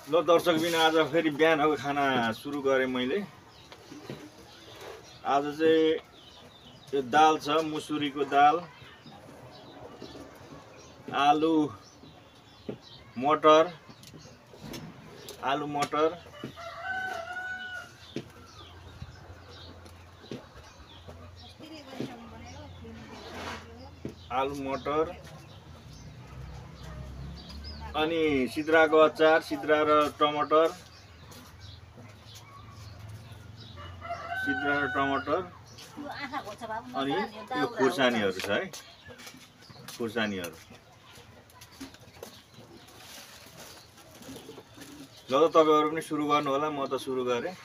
ल दर्शकबिन आज फेरि बिहानको खाना सुरु गरेँ मैले। आज चाहिँ यो दाल छ, मुसुरीको दाल, आलु मटर, आलु मटर, अनि सिद्राको अचार, सिद्रा र टमाटर, अनि यो खुर्सानीहरू छ है, खुर्सानीहरू। ल त तपाईँहरू पनि सुरु गर्नु होला, म त सुरु गरेँ।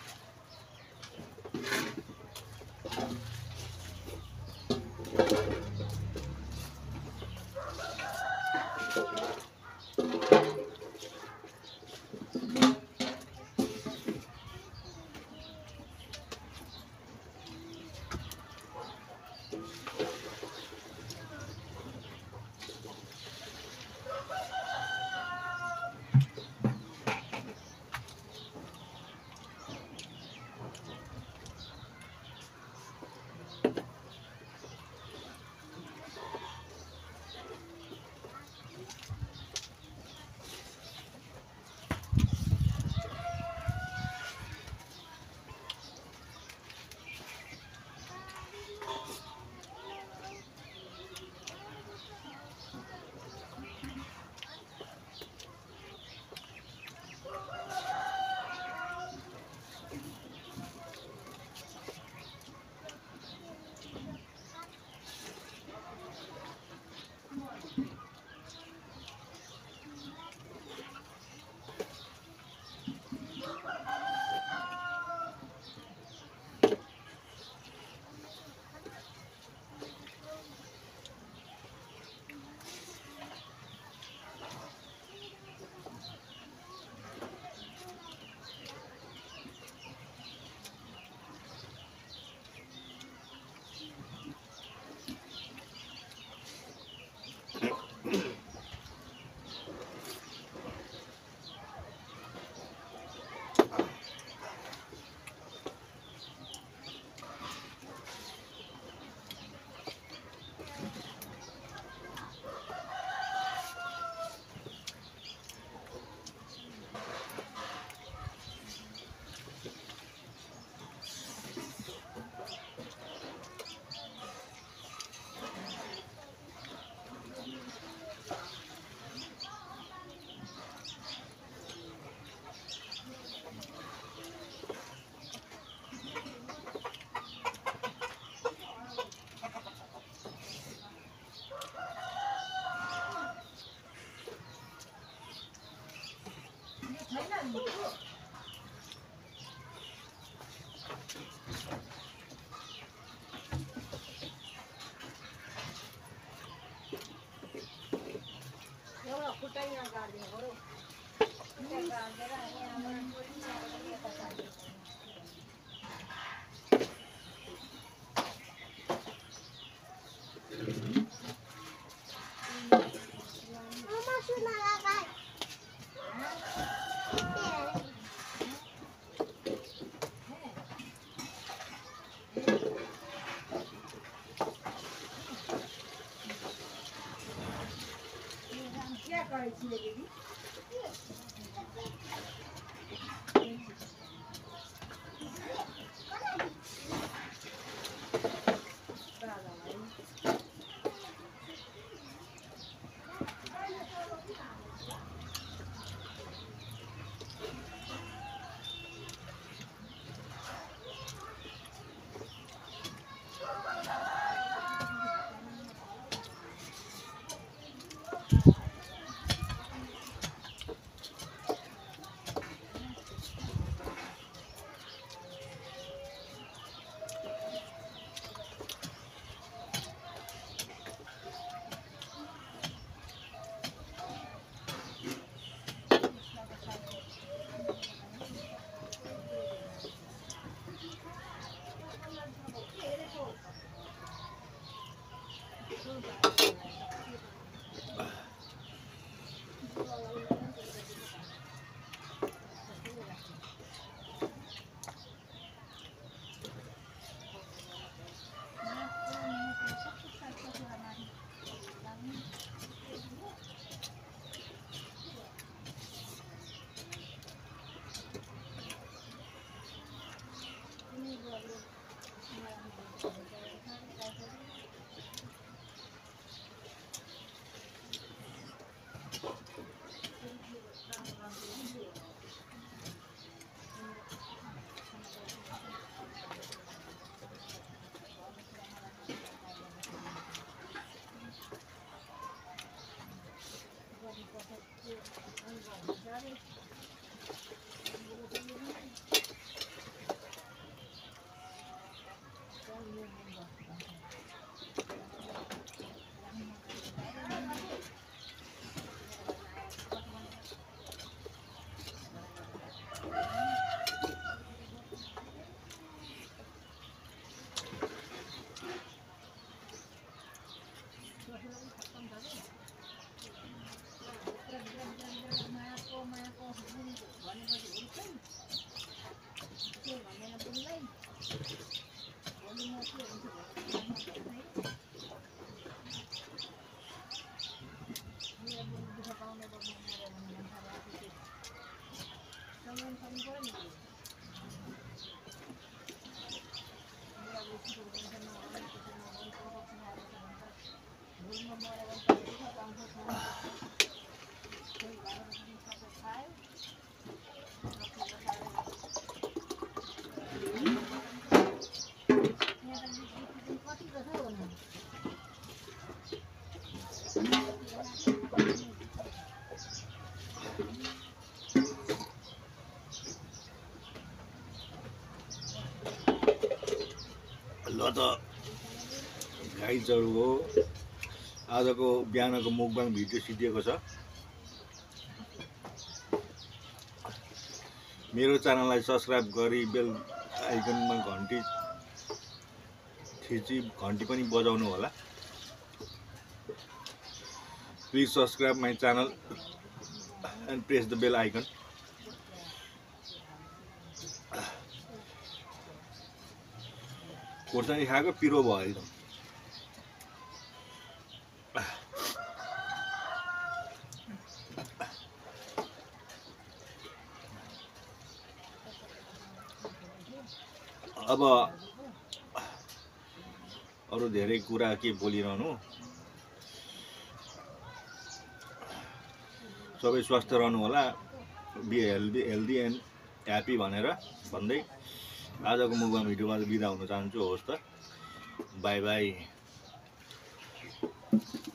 ल त गाइजहरु हो आजको बिहानको मुकबाङ भिडियो सिद्धिएको छ। मेरो च्यानललाई सब्स्क्राइब गरी बेल आइकनमा घन्टी थिची घन्टी पनि बजाउनु होला। Please subscribe my channel and press the bell icon. खोर्सानी खाएको पिरो भयो एकदम। अब अरु धेरै कुरा के बोलिरहनु, सबै स्वस्थ रहनु होला, बी हेल्दी एन्ड ह्याप्पी भनेर भन्दै आजको मुकबाङ भिडियोमा बिदा हुन चाहन्छु। होस् त, बाई बाई।